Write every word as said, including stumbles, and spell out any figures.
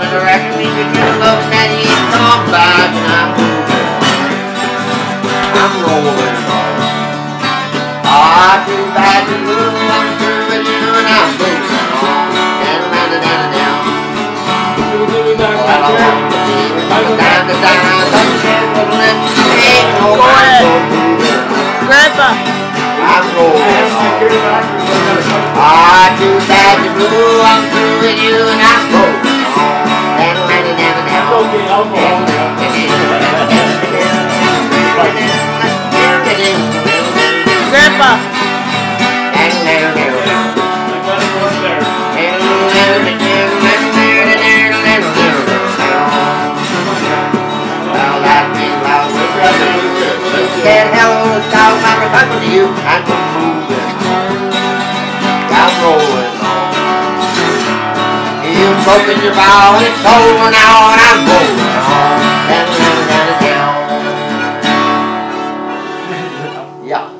the record me that you look at you talk about and I'm moving. I'm rolling on. Ah, too bad to move on through with you and I'm moving on. Down, down, down, down, down. Well, I want to be down, down, down, down. Ain't no one moving. Grandpa. I'm rolling on. Ah, too bad to move on through with you and I'm moving on. Down, down, down, down, down. Okay, I'll go. Grandpa. Said hello, dog, I'm talking to you. I'm moving. I'm rolling on. You've broken your vow and it's over now and I'm rolling on. Down, down, down, down. Yeah.